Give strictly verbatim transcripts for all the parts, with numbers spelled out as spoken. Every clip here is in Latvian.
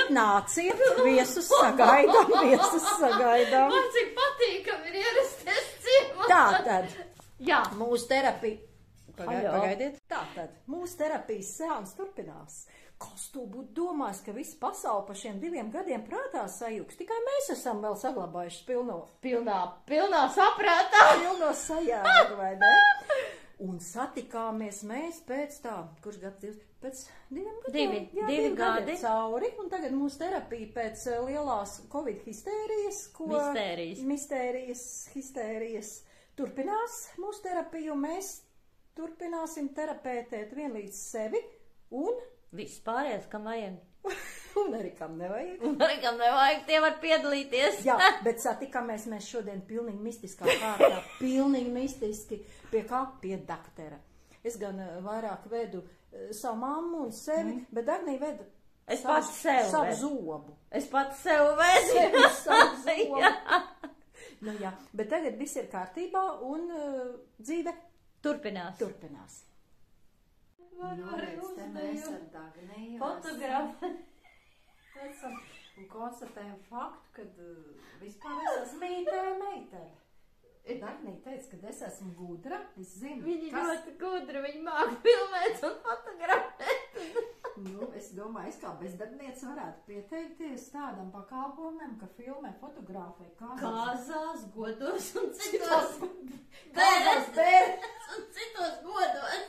bet nāciet, viesus sagaidām, viesus sagaidām. Man cik patīkam ir ierasties ciemā. Tātad, Jā. mūsu terapija, Paga, Haļo. pagaidiet, tātad, mūsu terapijas seans turpinās. Kas tu būtu domājis, ka visa pasaule pa šiem diviem gadiem prātā sajūgs? Tikai mēs esam vēl saglabājuši pilno, Pilnā, pilnā saprātā. pilno sajāgu, vai ne? Un satikāmies mēs pēc tā, kurš gads divs, pēc diviem gadiem? Divi, Jā, divi gadi gadi. ir cauri, un tagad mūsu terapija pēc eh, lielās Covid histērijas, ko... Mistērijas. Mistērijas, histērijas turpinās mūsu terapiju, un mēs turpināsim terapētēt vienlīdz sevi, un... Viss pārējais, kam vajag. un arī kam nevajag. Un arī kam nevajag, tie var piedalīties. Jā, bet satikāmies mēs šodien pilnīgi mistiskā kārtā, pilnīgi mistiski pie kā? Pie daktera. Es gan uh, vairāk vedu uh, savu mammu un sevi, mm. bet Dagnī veda Es savu, pats sev savu vedu. zobu. Es pats sev vezu. Sevi savu zobu. Jā. Nu jā, bet tagad viss ir kārtībā un uh, dzīve Turpinās. turpinās. Var arī Nu, te mēs ar Dagniju Fotografi. esam un konstatējam faktu, ka uh, vispār es esmu mītēja meitene. Dagnija teica, ka es esmu gudra, es zinu, Viņi kas... ļoti gudri, viņi māk filmēt un fotografēt. Nu, es domāju, es kā bezdarbniece varētu pieteikties tādam pakalpojumam, ka filmē fotografē kāzās. Kāzās, godos un citos. Kāzās bērns. Un citos godos.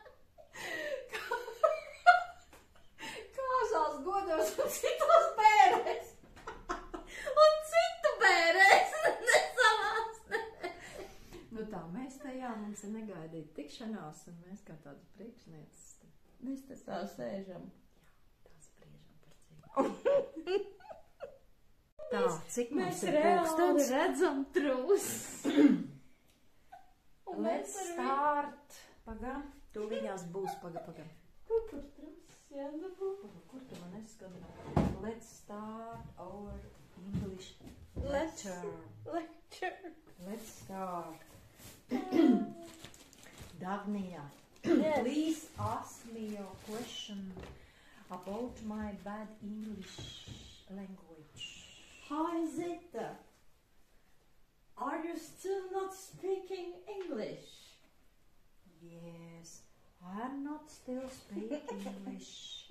Kāzās godos un citos bērēs. Un citu bērēs. Nesalās. Nu tā, mēs tajā mums ir negaidīta tikšanās, un mēs kā tādas priekšnieces. Mēs te tā sēžam. Jā, tā spriežam par cik. Tā, cik mums Mēs ir reāli pulkstens? redzam trūs. Let's start. Paga, tu viņās būs, paga, paga. Ko par trūs jādabū? Kur tu man eskatā? Let's start our English lecture. Lecture. Let's start. Dagnija, Yes. please ask me your question about my bad English language. Hi Zita. Are you still not speaking English? Yes, I'm not still speaking English.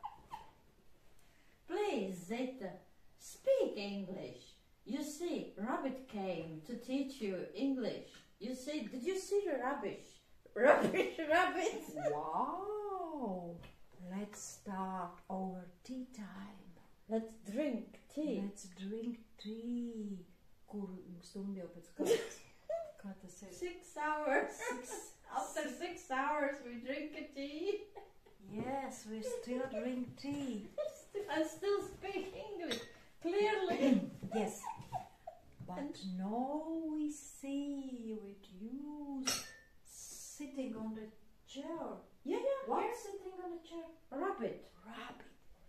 Please Zita, speak English. You see, Rabbit came to teach you English. You see, did you see the rubbish? Rubbish, rabbit. Wow! Let's start our tea time. Let's drink tea. Let's drink tea. Kuru stundu jau pēc kāds? Kā tas ir? Six hours. Six. After six hours we drink a tea. Yes, we still drink tea. I still speak English clearly. Yes. But now we see with you sitting on the chair. Yeah, yeah. What's sitting on the chair? A rabbit. Rabbit.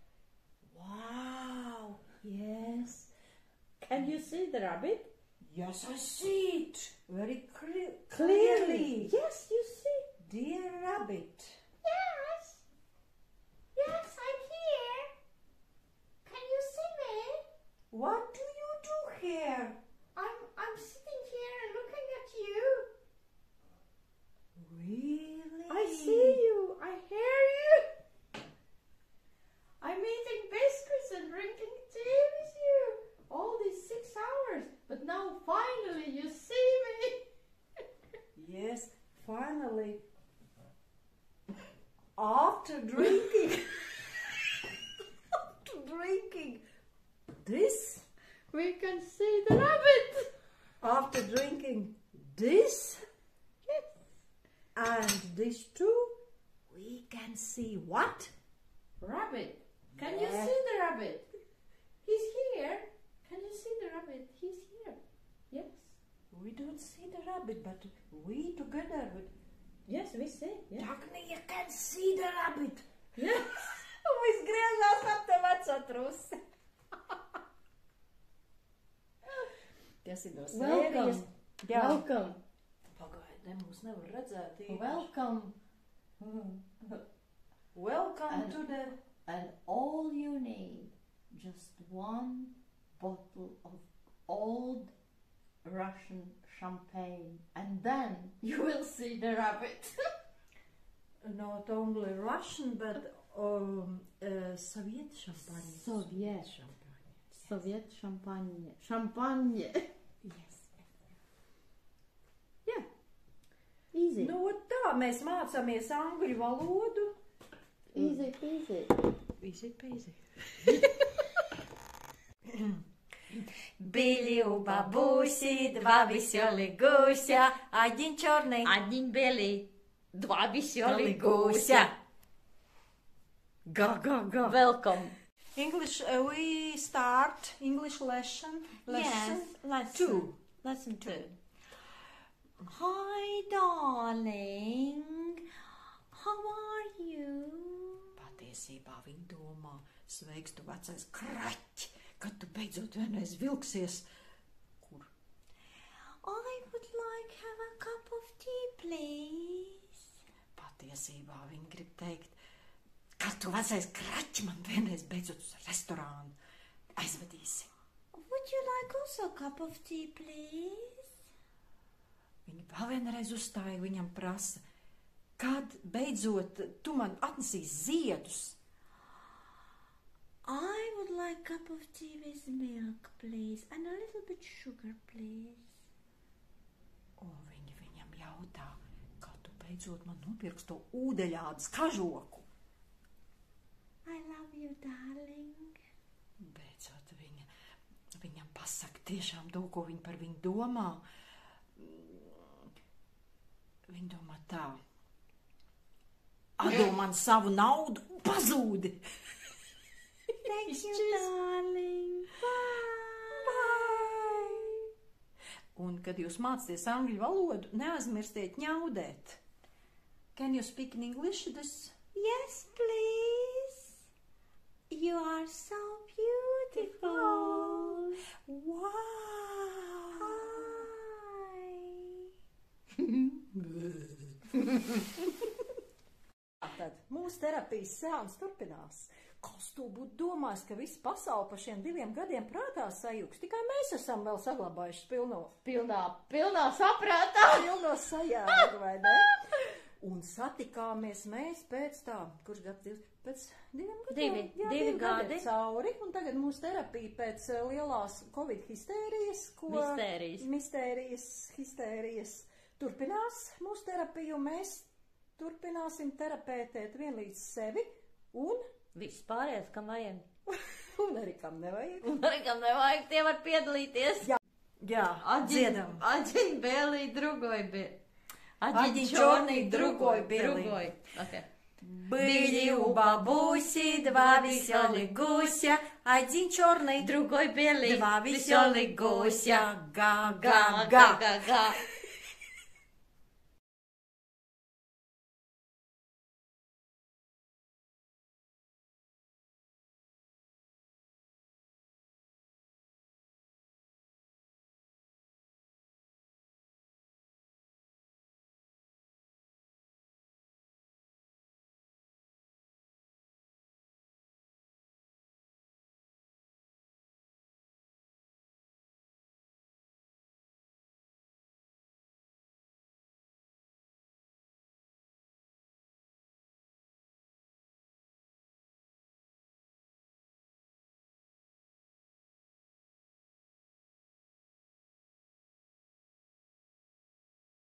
Wow. Yes. Can you see the rabbit? Yes, I see it very clear- Clearly. clearly. Yes, you see. Dear rabbit. Yes. Yes, I'm here. Can you see me? What do you do here? I'm I'm sitting here and looking at you. Really? I see you. I hear you. I'm eating biscuits and drinking tea with you all these six hours. But now finally you see me. Yes, finally. After drinking. After drinking. This. We can see the rabbit. After drinking this. Yes. And this too. We can see what? Rabbit. Can you Yeah. see the rabbit? He's here. Can you see the rabbit? He's here. Yes. We don't see the rabbit, but we together with Yes, we see. Yeah. Dagnija can see the rabbit. Yes. Viss griežās ap te veco trusi. Tas ir no sērijas. Welcome. Welcome. Pagaidi, mūs nevar redzēt. īpaši. Welcome. Welcome And- to the... And all you need, just one bottle of old Russian champagne, and then you will see the rabbit. Not only Russian, but um, uh, Soviet champagne. Soviet. champagne. Soviet champagne. Champagne. Yes. Yeah. Easy. Nu, tā mēs mācāmies angļu valodu. Easy peasy. Easy peasy. Были у бабуси два веселых гуся, один черный, Один белый. Два веселых гуся. Ga, ga, ga. Welcome. English, uh, we start English lesson. lesson Yes, lesson two. Lesson two. Hi, darling. How are you? Patiesībā viņa domā, sveiks tu vecais kraķi, kad tu beidzot vienreiz vilksies. Kur? I would like have a cup of tea, please. Patiesībā viņa grib teikt, kad tu vecais kraķi man vienreiz beidzot uz restorānu aizvedīsi. Would you like also a cup of tea, please? Viņa vēl vienreiz uzstāja, viņam prasa, kad beidzot tu man atnesīs ziedus. I would like a cup of tea with milk, please, and a little bit sugar, please. Un viņa viņam jautā, kad tu beidzot man nopirks to ūdeļādas kažoku. I love you, darling. Beidzot viņa, viņam pasaka tiešām to, ko viņa par viņu domā. Viņa domā tā, atdod man savu naudu un pazūdi. Thank you, darling. Bye. Bye. Un, kad jūs mācāties angļu valodu, neaizmirstiet ņaudēt. Can you speak in English? This? Yes, please. You are so beautiful. Wow! Tad mūsu terapijas seans turpinās. Kas to būtu domājis, ka visa pasaule pa šiem diviem gadiem prātā sajūgs? Tikai mēs esam vēl saglabājuši pilno, Pilnā, pilnā saprātā. pilno sajāgu, vai ne? Un satikāmies mēs pēc tā, kurš gads divs, pēc diviem gadiem? Divi, Jā, divi divi gadi gadi. cauri. Un tagad mūsu terapija pēc uh, lielās Covid histērijas, ko... Mistērijas. Mistērijas, histērijas. Turpinās mūsu terapiju, mēs turpināsim terapētēt vienlīdz sevi un, Viss pārējais, kam vajag. un arī kam nevajag. Un arī kam nevajag, tie var piedalīties. Jā, jā dziedam. Один белый, другой белый. Один черный, другой белый. Другой. Okay. Были у бабуси два веселых гуся, один черный, Другой белый. два веселых гуся. Га, Га, га, га, га. га, га.